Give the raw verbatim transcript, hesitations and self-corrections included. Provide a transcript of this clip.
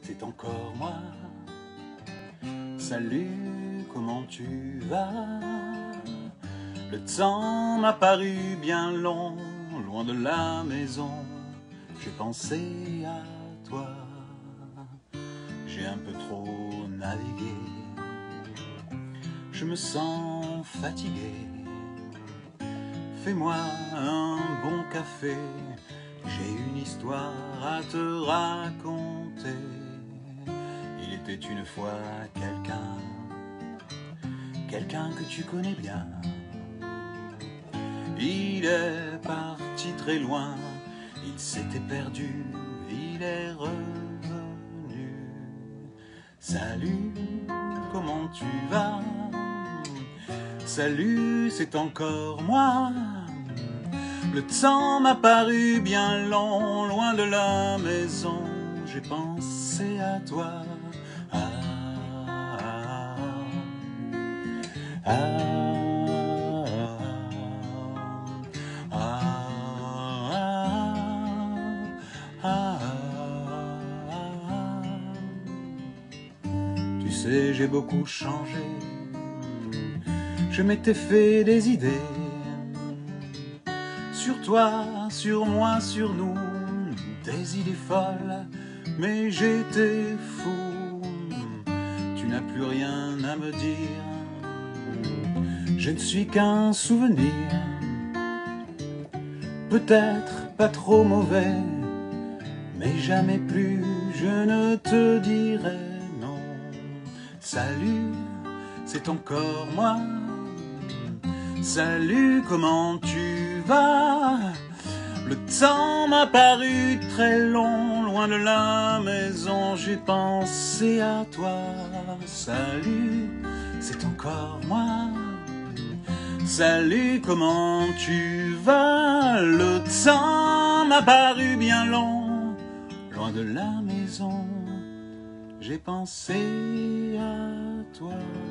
c'est encore moi. Salut, comment tu vas? Le temps m'a paru bien long, loin de la maison. J'ai pensé à toi, j'ai un peu trop navigué. Je me sens fatigué. Fais-moi un bon café, j'ai une histoire à te raconter. Il était une fois quelqu'un, quelqu'un que tu connais bien. Il est parti très loin, il s'était perdu, il est revenu. Salut, comment tu vas? Salut, c'est encore moi. Le temps m'a paru bien long, loin de la maison. J'ai pensé à toi. Ah, ah, ah, ah, ah, ah, ah. Tu sais, j'ai beaucoup changé. Je m'étais fait des idées sur toi, sur moi, sur nous, des idées folles, mais j'étais fou. Tu n'as plus rien à me dire, je ne suis qu'un souvenir, peut-être pas trop mauvais, mais jamais plus je ne te dirai non. Salut, c'est encore moi. Salut, comment tu vas? Le temps m'a paru très long, loin de la maison, j'ai pensé à toi. Salut, c'est encore moi. Salut, comment tu vas? Le temps m'a paru bien long, loin de la maison, j'ai pensé à toi.